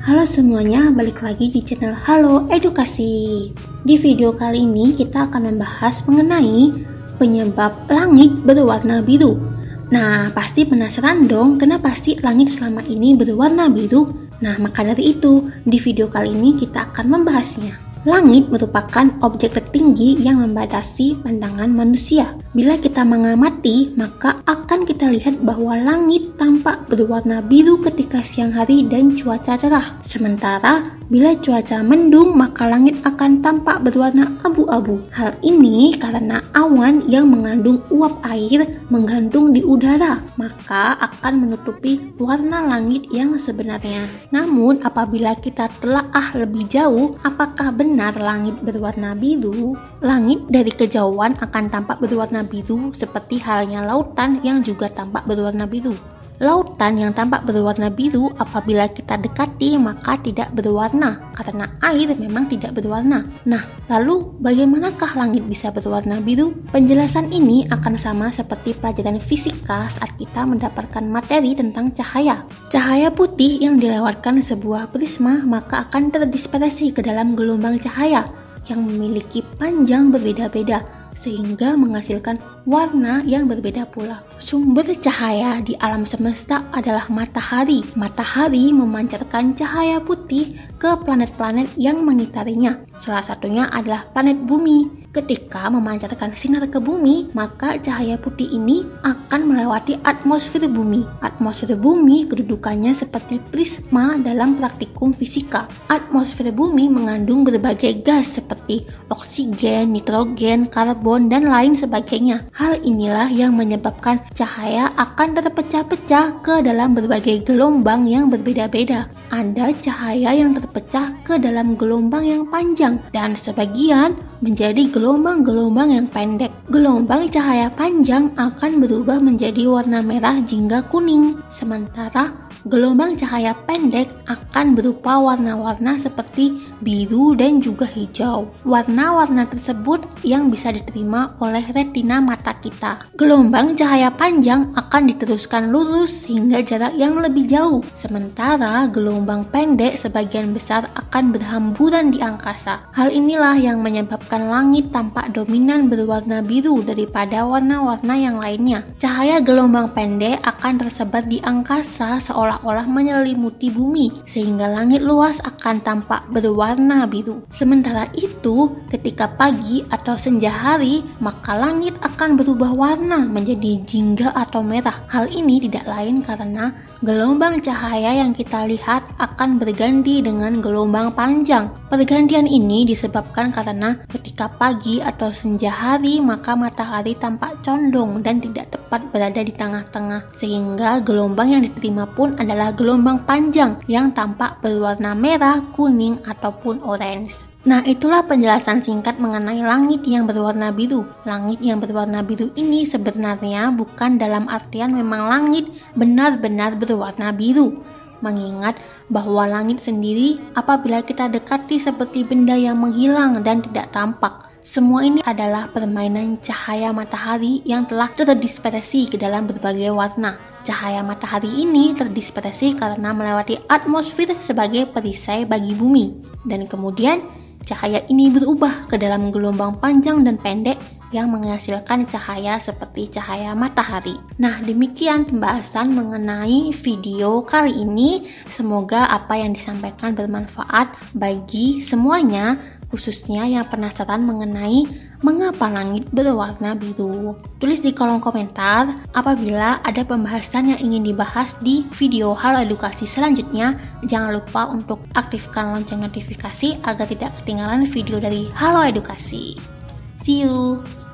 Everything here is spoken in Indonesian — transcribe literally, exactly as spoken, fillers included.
Halo semuanya, balik lagi di channel Halo Edukasi. Di video kali ini kita akan membahas mengenai penyebab langit berwarna biru. Nah, pasti penasaran dong kenapa sih langit selama ini berwarna biru? Nah, maka dari itu, di video kali ini kita akan membahasnya. Langit merupakan objek tertinggi yang membatasi pandangan manusia. Bila kita mengamati, maka akan kita lihat bahwa langit tampak berwarna biru ketika siang hari dan cuaca cerah. Sementara, bila cuaca mendung, maka langit akan tampak berwarna abu-abu. Hal ini karena awan yang mengandung uap air menggantung di udara, maka akan menutupi warna langit yang sebenarnya. Namun, apabila kita telaah lebih jauh, apakah benar langit berwarna biru? Langit dari kejauhan akan tampak berwarna biru seperti halnya lautan yang juga tampak berwarna biru. Lautan yang tampak berwarna biru apabila kita dekati maka tidak berwarna karena air memang tidak berwarna. Nah, lalu bagaimanakah langit bisa berwarna biru? Penjelasan ini akan sama seperti pelajaran fisika saat kita mendapatkan materi tentang cahaya. Cahaya putih yang dilewatkan sebuah prisma maka akan terdispersi ke dalam gelombang cahaya yang memiliki panjang berbeda-beda, sehingga menghasilkan warna yang berbeda pula. Sumber cahaya di alam semesta adalah matahari. Matahari memancarkan cahaya putih ke planet-planet yang mengitarinya. Salah satunya adalah planet Bumi. Ketika memancarkan sinar ke bumi, maka cahaya putih ini akan melewati atmosfer bumi. Atmosfer bumi kedudukannya seperti prisma dalam praktikum fisika. Atmosfer bumi mengandung berbagai gas seperti oksigen, nitrogen, karbon, dan lain sebagainya. Hal inilah yang menyebabkan cahaya akan terpecah-pecah ke dalam berbagai gelombang yang berbeda-beda. Ada cahaya yang terpecah ke dalam gelombang yang panjang dan sebagian menjadi gelombang-gelombang yang pendek. Gelombang cahaya panjang akan berubah menjadi warna merah jingga kuning, sementara gelombang cahaya pendek akan berupa warna-warna seperti biru dan juga hijau. Warna-warna tersebut yang bisa diterima oleh retina mata kita. Gelombang cahaya panjang akan diteruskan lurus hingga jarak yang lebih jauh, sementara gelombang pendek sebagian besar akan berhamburan di angkasa. Hal inilah yang menyebabkan langit tampak dominan berwarna biru daripada warna-warna yang lainnya. Cahaya gelombang pendek akan tersebar di angkasa seolah-olah menyelimuti bumi, sehingga langit luas akan tampak berwarna biru. Sementara itu, ketika pagi atau senja hari, maka langit akan berubah warna menjadi jingga atau merah. Hal ini tidak lain karena gelombang cahaya yang kita lihat akan berganti dengan gelombang panjang. Pergantian ini disebabkan karena ketika pagi atau senja hari, maka matahari tampak condong dan tidak tepat berada di tengah-tengah, sehingga gelombang yang diterima pun adalah gelombang panjang yang tampak berwarna merah, kuning, ataupun orange. Nah, itulah penjelasan singkat mengenai langit yang berwarna biru. Langit yang berwarna biru ini sebenarnya bukan dalam artian memang langit benar-benar berwarna biru. Mengingat bahwa langit sendiri apabila kita dekati seperti benda yang menghilang dan tidak tampak. Semua ini adalah permainan cahaya matahari yang telah terdispersi ke dalam berbagai warna. Cahaya matahari ini terdispersi karena melewati atmosfer sebagai perisai bagi bumi. Dan kemudian cahaya ini berubah ke dalam gelombang panjang dan pendek yang menghasilkan cahaya seperti cahaya matahari. Nah, demikian pembahasan mengenai video kali ini. Semoga apa yang disampaikan bermanfaat bagi semuanya, khususnya yang penasaran mengenai mengapa langit berwarna biru. Tulis di kolom komentar apabila ada pembahasan yang ingin dibahas di video Halo Edukasi selanjutnya. Jangan lupa untuk aktifkan lonceng notifikasi agar tidak ketinggalan video dari Halo Edukasi. See you!